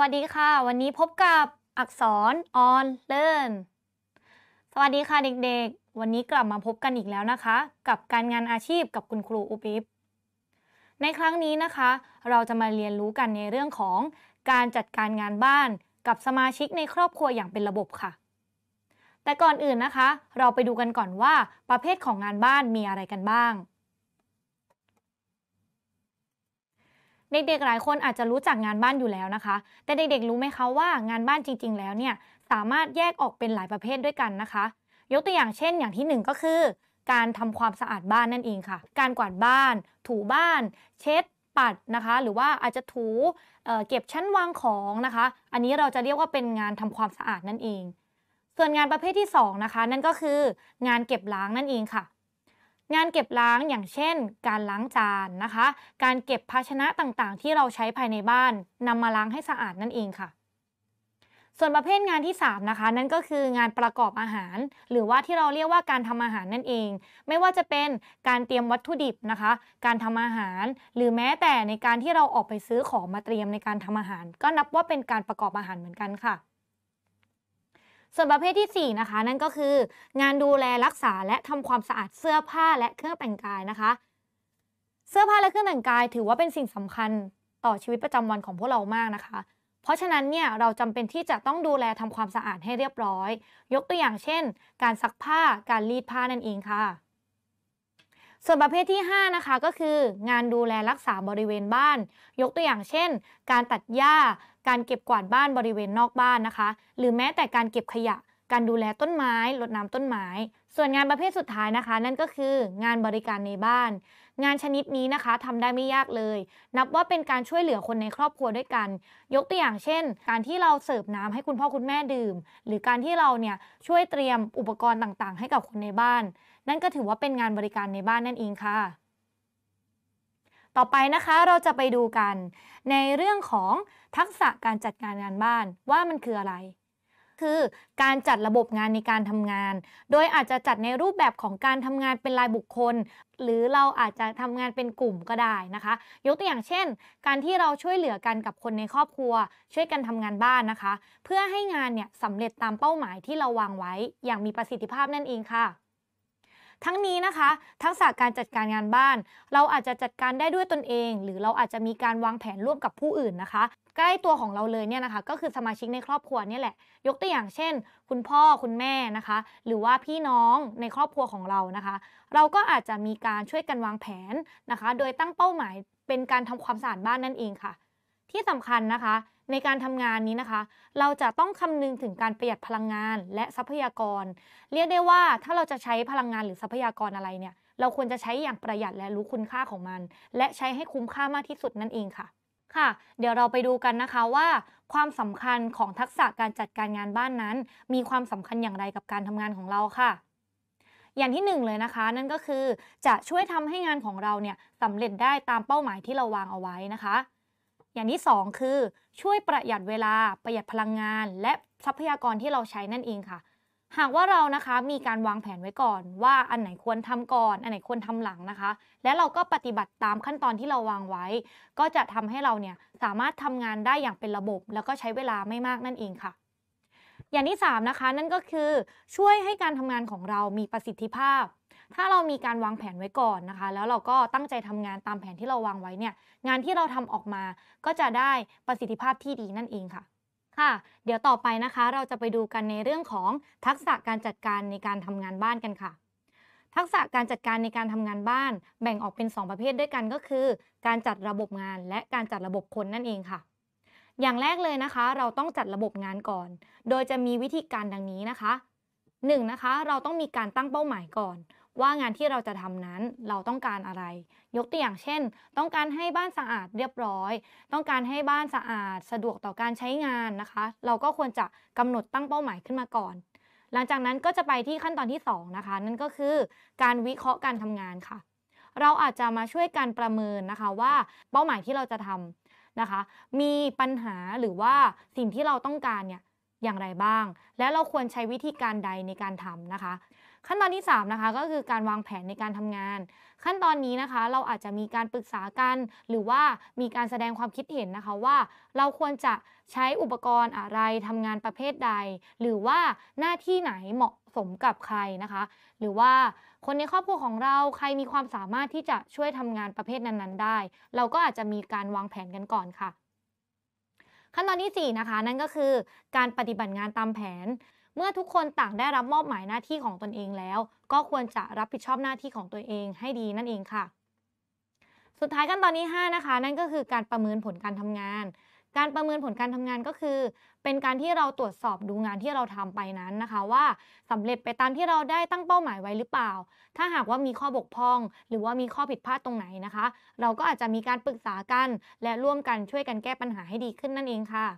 วัสดีค่ะวันนี้พบกับอักษร on learn สวัสดีค่ะเด็กๆวันนี้กลับมาพบกันอีกแล้วนะคะกับการงานอาชีพกับคุณครูอุปิบในครั้งนี้นะคะเราจะมาเรียนรู้กันในเรื่องของการจัดการงานบ้านกับสมาชิกในครอบครัวอย่างเป็นระบบค่ะแต่ก่อนอื่นนะคะเราไปดูกันก่อนว่าประเภทของงานบ้านมีอะไรกันบ้าง เด็กๆหลายคนอาจจะรู้จักงานบ้านอยู่แล้วนะคะ แต่เด็กๆรู้ไหมคะว่างานบ้านจริงๆแล้วเนี่ยสามารถแยกออกเป็นหลายประเภทด้วยกันนะคะ ยกตัวอย่างเช่นอย่างที่หนึ่งก็คือการทำความสะอาดบ้านนั่นเองค่ะ การกวาดบ้าน ถูบ้าน เช็ดปัดนะคะ หรือว่าอาจจะถูเก็บชั้นวางของนะคะ อันนี้เราจะเรียกว่าเป็นงานทำความสะอาดนั่นเอง ส่วนงานประเภทที่สองนะคะนั่นก็คืองานเก็บล้างนั่นเองค่ะ งานเก็บล้างอย่างเช่นการล้างจานนะคะการเก็บภาชนะต่างๆที่เราใช้ภายในบ้านนำมาล้างให้สะอาดนั่นเองค่ะส่วนประเภทงานที่3นะคะนั่นก็คืองานประกอบอาหารหรือว่าที่เราเรียกว่าการทำอาหารนั่นเองไม่ว่าจะเป็นการเตรียมวัตถุดิบนะคะการทำอาหารหรือแม้แต่ในการที่เราออกไปซื้อของมาเตรียมในการทำอาหารก็นับว่าเป็นการประกอบอาหารเหมือนกันค่ะ ส่วนประเภทที่4นะคะนั่นก็คืองานดูแลรักษาและทำความสะอาดเสื้อผ้าและเครื่องแต่งกายนะคะเสื้อผ้าและเครื่องแต่งกายถือว่าเป็นสิ่งสำคัญต่อชีวิตประจำวันของพวกเรามากนะคะเพราะฉะนั้นเนี่ยเราจำเป็นที่จะต้องดูแลทำความสะอาดให้เรียบร้อยยกตัวอย่างเช่นการซักผ้าการรีดผ้านั่นเองค่ะ ส่วนประเภทที่5นะคะก็คืองานดูแลรักษาบริเวณบ้านยกตัวอย่างเช่นการตัดหญ้าการเก็บกวาดบ้านบริเวณนอกบ้านนะคะหรือแม้แต่การเก็บขยะการดูแลต้นไม้รดน้ำต้นไม้ส่วนงานประเภทสุดท้ายนะคะนั่นก็คืองานบริการในบ้านงานชนิดนี้นะคะทำได้ไม่ยากเลยนับว่าเป็นการช่วยเหลือคนในครอบครัวด้วยกันยกตัวอย่างเช่นการที่เราเสิร์ฟน้ำให้คุณพ่อคุณแม่ดื่มหรือการที่เราเนี่ยช่วยเตรียมอุปกรณ์ต่างๆให้กับคนในบ้าน นั่นก็ถือว่าเป็นงานบริการในบ้านนั่นเองค่ะ ต่อไปนะคะเราจะไปดูกันในเรื่องของทักษะการจัดการงานบ้านว่ามันคืออะไร คือการจัดระบบงานในการทำงาน โดยอาจจะจัดในรูปแบบของการทำงานเป็นรายบุคคล หรือเราอาจจะทำงานเป็นกลุ่มก็ได้นะคะ ยกตัวอย่างเช่น การที่เราช่วยเหลือกันกับคนในครอบครัวช่วยกันทำงานบ้านนะคะ เพื่อให้งานเนี่ยสำเร็จตามเป้าหมายที่เราวางไว้อย่างมีประสิทธิภาพนั่นเองค่ะ ทั้งนี้นะคะทักษะการจัดการงานบ้านเราอาจจะจัดการได้ด้วยตนเองหรือเราอาจจะมีการวางแผนร่วมกับผู้อื่นนะคะใกล้ตัวของเราเลยเนี่ยนะคะก็คือสมาชิกในครอบครัวเนี่ยแหละยกตัวอย่างเช่นคุณพ่อคุณแม่นะคะหรือว่าพี่น้องในครอบครัวของเรานะคะเราก็อาจจะมีการช่วยกันวางแผนนะคะโดยตั้งเป้าหมายเป็นการทำความสะอาดบ้านนั่นเองค่ะที่สำคัญนะคะในการทำงานนี้นะคะเราจะต้องคำนึงถึงการประหยัดพลังงานและทรัพยากร เรียกได้ว่าถ้าเราจะใช้พลังงานหรือทรัพยากรอะไรเนี่ยเราควรจะใช้อย่างประหยัดและรู้คุณค่าของมันและใช้ให้คุ้มค่ามากที่สุดนั่นเองค่ะค่ะเดี๋ยวเราไปดูกันนะคะว่าความสำคัญของทักษะการจัดการงานบ้านนั้นมีความสำคัญอย่างไรกับการทำงานของเราค่ะอย่างที่หนึ่งเลยนะคะนั่นก็คือจะช่วยทำให้งานของเราเนี่ยสำเร็จได้ตามเป้าหมายที่เราวางเอาไว้นะคะอย่างที่สองคือช่วยประหยัดเวลาประหยัดพลังงานและทรัพยากรที่เราใช้นั่นเองค่ะ หากว่าเรานะคะมีการวางแผนไว้ก่อนว่าอันไหนควรทำก่อนอันไหนควรทำหลังนะคะและเราก็ปฏิบัติตามขั้นตอนที่เราวางไว้ก็จะทำให้เราเนี่ยสามารถทำงานได้อย่างเป็นระบบแล้วก็ใช้เวลาไม่มากนั่นเองค่ะอย่างที่3นะคะนั่นก็คือช่วยให้การทำงานของเรามีประสิทธิภาพถ้าเรามีการวางแผนไว้ก่อนนะคะแล้วเราก็ตั้งใจทำงานตามแผนที่เราวางไว้เนี่ยงานที่เราทำออกมาก็จะได้ประสิทธิภาพที่ดีนั่นเองค่ะ ค่ะเดี๋ยวต่อไปนะคะเราจะไปดูกันในเรื่องของทักษะการจัดการในการทำงานบ้านกันค่ะทักษะการจัดการในการทำงานบ้านแบ่งออกเป็น2ประเภทด้วยกันก็คือการจัดระบบงานและการจัดระบบคนนั่นเองค่ะอย่างแรกเลยนะคะเราต้องจัดระบบงานก่อนโดยจะมีวิธีการดังนี้นะคะ1นะคะเราต้องมีการตั้งเป้าหมายก่อนว่างานที่เราจะทำนั้นเราต้องการอะไรยกตัวอย่างเช่นต้องการให้บ้านสะอาดเรียบร้อย ต้องการให้บ้านสะอาดสะดวกต่อการใช้งานนะคะเราก็ควรจะกำหนดตั้งเป้าหมายขึ้นมาก่อนหลังจากนั้นก็จะไปที่ขั้นตอนที่2นะคะนั่นก็คือการวิเคราะห์การทำงานค่ะเราอาจจะมาช่วยกันประเมินนะคะว่าเป้าหมายที่เราจะทำนะคะมีปัญหาหรือว่าสิ่งที่เราต้องการเนี่ยอย่างไรบ้างและเราควรใช้วิธีการใดในการทำนะคะขั้นตอนที่3นะคะก็คือการวางแผนในการทำงานขั้นตอนนี้นะคะเราอาจจะมีการปรึกษากันหรือว่ามีการแสดงความคิดเห็นนะคะว่าเราควรจะใช้อุปกรณ์อะไรทำงานประเภทใดหรือว่าหน้าที่ไหนเหมาะสมกับใครนะคะหรือว่าคนในครอบครัวของเราใครมีความสามารถที่จะช่วยทำงานประเภทนั้นๆได้เราก็อาจจะมีการวางแผนกันก่อนค่ะ ขั้นตอนที่4นะคะนั่นก็คือการปฏิบัติงานตามแผนเมื่อทุกคนต่างได้รับมอบหมายหน้าที่ของตนเองแล้วก็ควรจะรับผิดชอบหน้าที่ของตัวเองให้ดีนั่นเองค่ะ สุดท้ายขั้นตอนที่5นะคะนั่นก็คือการประเมินผลการทำงานการประเมินผลการทำงานก็คือเป็นการที่เราตรวจสอบดูงานที่เราทำไปนั้นนะคะว่าสำเร็จไปตามที่เราได้ตั้งเป้าหมายไว้หรือเปล่าถ้าหากว่ามีข้อบกพร่องหรือว่ามีข้อผิดพลาดตรงไหนนะคะเราก็อาจจะมีการปรึกษากันและร่วมกันช่วยกันแก้ปัญหาให้ดีขึ้นนั่นเองค่ะ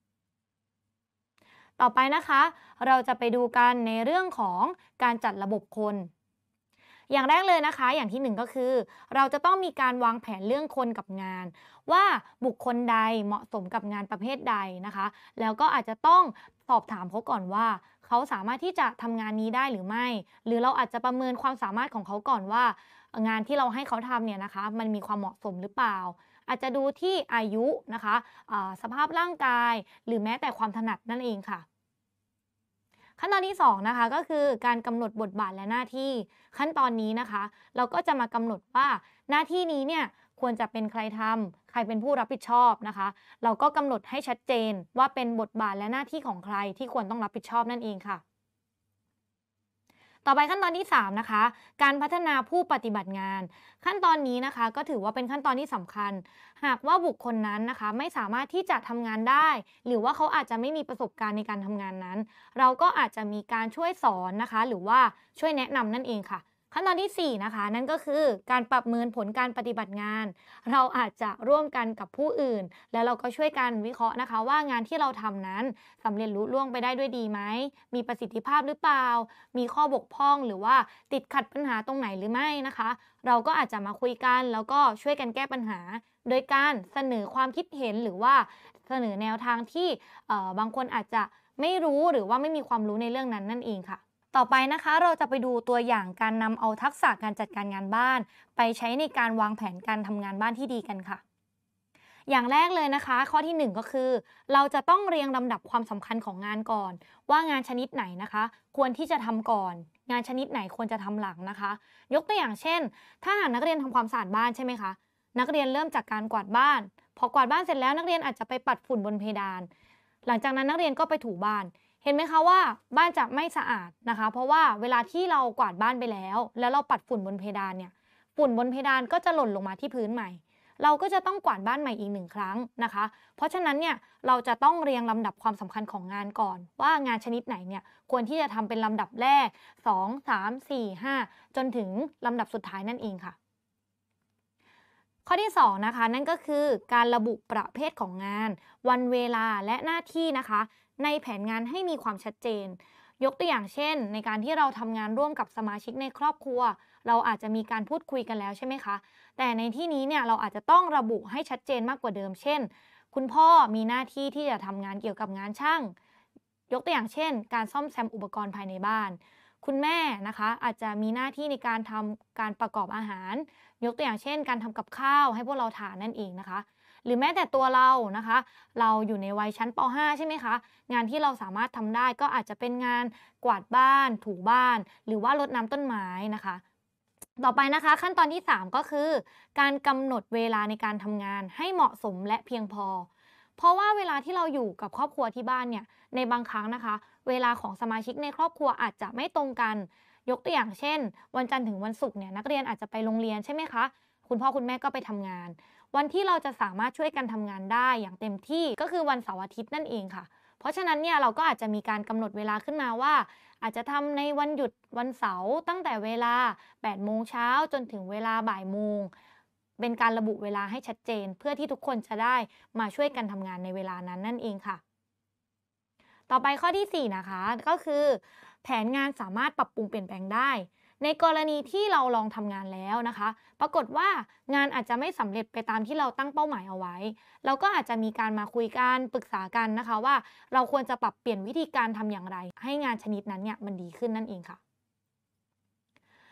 ต่อไปนะคะเราจะไปดูกันในเรื่องของการจัดระบบคนอย่างแรกเลยนะคะอย่างที่หนึ่งก็คือเราจะต้องมีการวางแผนเรื่องคนกับงานว่าบุคคลใดเหมาะสมกับงานประเภทใดนะคะแล้วก็อาจจะต้องสอบถามเขาก่อนว่าเขาสามารถที่จะทำงานนี้ได้หรือไม่หรือเราอาจจะประเมินความสามารถของเขาก่อนว่างานที่เราให้เขาทำเนี่ยนะคะมันมีความเหมาะสมหรือเปล่าอาจจะดูที่อายุนะคะสภาพร่างกายหรือแม้แต่ความถนัดนั่นเองค่ะ ขั้นตอนที่2นะคะก็คือการกำหนดบทบาทและหน้าที่ขั้นตอนนี้นะคะเราก็จะมากำหนดว่าหน้าที่นี้เนี่ยควรจะเป็นใครทำใครเป็นผู้รับผิดชอบนะคะเราก็กำหนดให้ชัดเจนว่าเป็นบทบาทและหน้าที่ของใครที่ควรต้องรับผิดชอบนั่นเองค่ะ ต่อไปขั้นตอนที่3นะคะการพัฒนาผู้ปฏิบัติงานขั้นตอนนี้นะคะก็ถือว่าเป็นขั้นตอนที่สำคัญหากว่าบุคคลนั้นนะคะไม่สามารถที่จะทำงานได้หรือว่าเขาอาจจะไม่มีประสบการณ์ในการทำงานนั้นเราก็อาจจะมีการช่วยสอนนะคะหรือว่าช่วยแนะนำนั่นเองค่ะขั้นตอนที่4นะคะนั่นก็คือการประเมินผลการปฏิบัติงานเราอาจจะร่วมกันกับผู้อื่นแล้วเราก็ช่วยกันวิเคราะห์นะคะว่างานที่เราทำนั้นสำเร็จลุล่วงไปได้ด้วยดีไหมมีประสิทธิภาพหรือเปล่า มีข้อบกพร่องหรือว่าติดขัดปัญหาตรงไหนหรือไม่นะคะเราก็อาจจะมาคุยกันแล้วก็ช่วยกันแก้ปัญหาโดยการเสนอความคิดเห็นหรือว่าเสนอแนวทางที่บางคนอาจจะไม่รู้หรือว่าไม่มีความรู้ในเรื่องนั้นนั่นเองค่ะต่อไปนะคะเราจะไปดูตัวอย่างการนำเอาทักษะการจัดการงานบ้านไปใช้ในการวางแผนการทำงานบ้านที่ดีกันค่ะ อย่างแรกเลยนะคะข้อที่1ก็คือเราจะต้องเรียงลำดับความสำคัญของงานก่อนว่างานชนิดไหนนะคะควรที่จะทำก่อนงานชนิดไหนควรจะทำหลังนะคะยกตัวอย่างเช่นถ้าหากนักเรียนทำความสะอาดบ้านใช่ไหมคะนักเรียนเริ่มจากการกวาดบ้านพอกวาดบ้านเสร็จแล้วนักเรียนอาจจะไปปัดฝุ่นบนเพดานหลังจากนั้นนักเรียนก็ไปถูบ้านเห็นไหมคะว่าบ้านจะไม่สะอาดนะคะเพราะว่าเวลาที่เรากวาดบ้านไปแล้วเราปัดฝุ่นบนเพดานเนี่ยฝุ่นบนเพดานก็จะหล่นลงมาที่พื้นใหม่ เราก็จะต้องกวาดบ้านใหม่อีก1ครั้งนะคะ เพราะฉะนั้นเนี่ยเราจะต้องเรียงลำดับความสำคัญของงานก่อนว่างานชนิดไหนเนี่ยควรที่จะทำเป็นลำดับแรก2 3 4 5จนถึงลำดับสุดท้ายนั่นเองค่ะ ข้อที่2นะคะนั่นก็คือการระบุประเภทของงานวันเวลาและหน้าที่นะคะในแผนงานให้มีความชัดเจนยกตัวอย่างเช่นในการที่เราทำงานร่วมกับสมาชิกในครอบครัวเราอาจจะมีการพูดคุยกันแล้วใช่ไหมคะแต่ในที่นี้เนี่ยเราอาจจะต้องระบุให้ชัดเจนมากกว่าเดิมเช่นคุณพ่อมีหน้าที่ที่จะทำงานเกี่ยวกับงานช่างยกตัวอย่างเช่นการซ่อมแซมอุปกรณ์ภายในบ้านคุณแม่นะคะอาจจะมีหน้าที่ในการทำการประกอบอาหาร ยกตัวอย่างเช่นการทำกับข้าวให้พวกเราทานนั่นเองนะคะหรือแม้แต่ตัวเรานะคะเราอยู่ในวัยชั้นป .5 ใช่ไหมคะงานที่เราสามารถทำได้ก็อาจจะเป็นงานกวาดบ้านถูบ้านหรือว่ารดน้ำต้นไม้นะคะต่อไปนะคะขั้นตอนที่3ก็คือการกำหนดเวลาในการทำงานให้เหมาะสมและเพียงพอเพราะว่าเวลาที่เราอยู่กับครอบครัวที่บ้านเนี่ยในบางครั้งนะคะเวลาของสมาชิกในครอบครัวอาจจะไม่ตรงกัน ยกตัวอย่างเช่นวันจันทร์ถึงวันศุกร์เนี่ยนักเรียนอาจจะไปโรงเรียนใช่ไหมคะคุณพ่อคุณแม่ก็ไปทำงานวันที่เราจะสามารถช่วยกันทำงานได้อย่างเต็มที่ก็คือวันเสาร์อาทิตย์นั่นเองค่ะเพราะฉะนั้นเนี่ยเราก็อาจจะมีการกำหนดเวลาขึ้นมาว่าอาจจะทำในวันหยุดวันเสาร์ตั้งแต่เวลา8โมงเช้าจนถึงเวลาบ่ายโมงเป็นการระบุเวลาให้ชัดเจนเพื่อที่ทุกคนจะได้มาช่วยกันทำงานในเวลานั้นนั่นเองค่ะ ต่อไปข้อที่4นะคะก็คือแผนงานสามารถปรับปรุงเปลี่ยนแปลงได้ในกรณีที่เราลองทำงานแล้วนะคะปรากฏว่างานอาจจะไม่สำเร็จไปตามที่เราตั้งเป้าหมายเอาไว้เราก็อาจจะมีการมาคุยกันปรึกษากันนะคะว่าเราควรจะปรับเปลี่ยนวิธีการทำอย่างไรให้งานชนิดนั้นเนี่ยมันดีขึ้นนั่นเองค่ะ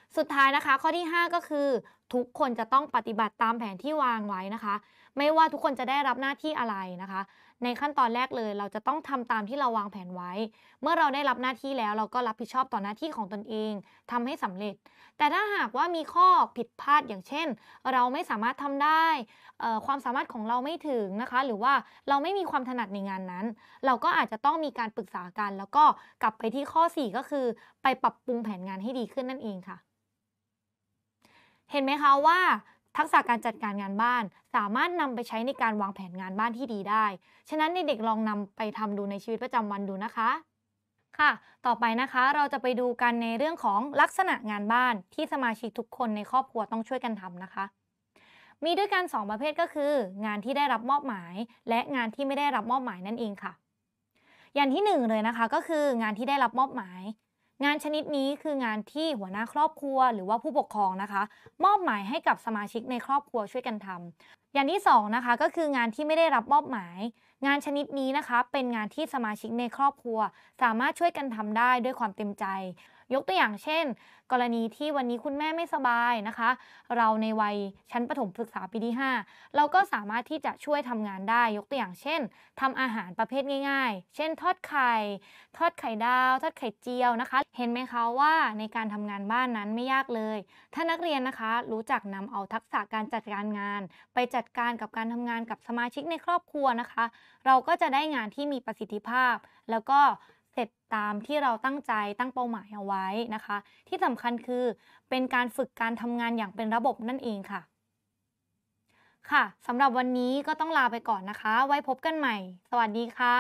สุดท้ายนะคะข้อที่5ก็คือทุกคนจะต้องปฏิบัติตามแผนที่วางไว้นะคะไม่ว่าทุกคนจะได้รับหน้าที่อะไรนะคะในขั้นตอนแรกเลยเราจะต้องทำตามที่เราวางแผนไว้เมื่อเราได้รับหน้าที่แล้วเราก็รับผิดชอบต่อหน้าที่ของตนเองทำให้สำเร็จแต่ถ้าหากว่ามีข้อผิดพลาดอย่างเช่นเราไม่สามารถทำได้ความสามารถของเราไม่ถึงนะคะหรือว่าเราไม่มีความถนัดในงานนั้นเราก็อาจจะต้องมีการปรึกษากันแล้วก็กลับไปที่ข้อ4ก็คือไปปรับปรุงแผนงานให้ดีขึ้นนั่นเองค่ะ เห็นไหมคะว่าทักษะการจัดการงานบ้านสามารถนำไปใช้ในการวางแผนงานบ้านที่ดีได้ ฉะนั้นเด็กๆลองนำไปทำดูในชีวิตประจำวันดูนะคะค่ะต่อไปนะคะเราจะไปดูกันในเรื่องของลักษณะงานบ้านที่สมาชิกทุกคนในครอบครัวต้องช่วยกันทำนะคะมีด้วยกัน2ประเภทก็คืองานที่ได้รับมอบหมายและงานที่ไม่ได้รับมอบหมายนั่นเองค่ะ อย่างที่1เลยนะคะก็คืองานที่ได้รับมอบหมายงานชนิดนี้คืองานที่หัวหน้าครอบครัวหรือว่าผู้ปกครองนะคะมอบหมายให้กับสมาชิกในครอบครัวช่วยกันทำอย่างที่2นะคะก็คืองานที่ไม่ได้รับมอบหมายงานชนิดนี้นะคะเป็นงานที่สมาชิกในครอบครัวสามารถช่วยกันทำได้ด้วยความเต็มใจยกตัวอย่างเช่นกรณีที่วันนี้คุณแม่ไม่สบายนะคะเราในวัยชั้นประถมศึกษาปีที่5เราก็สามารถที่จะช่วยทำงานได้ยกตัวอย่างเช่นทำอาหารประเภทง่ายๆเช่นทอดไข่ดาวทอดไข่เจียวนะคะเห็นไหมคะว่าในการทำงานบ้านนั้นไม่ยากเลยถ้านักเรียนนะคะรู้จักนำเอาทักษะการจัดการงานไปจัดการกับการทำงานกับสมาชิกในครอบครัวนะคะเราก็จะได้งานที่มีประสิทธิภาพแล้วก็เสร็จตามที่เราตั้งใจตั้งเป้าหมายเอาไว้นะคะที่สำคัญคือเป็นการฝึกการทำงานอย่างเป็นระบบนั่นเองค่ะค่ะสำหรับวันนี้ก็ต้องลาไปก่อนนะคะไว้พบกันใหม่สวัสดีค่ะ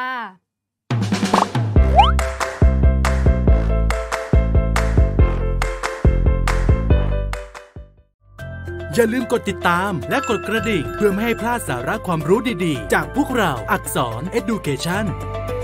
อย่าลืมกดติดตามและกดกระดิ่งเพื่อไม่ให้พลาดสาระความรู้ดีๆจากพวกเราอักษร Education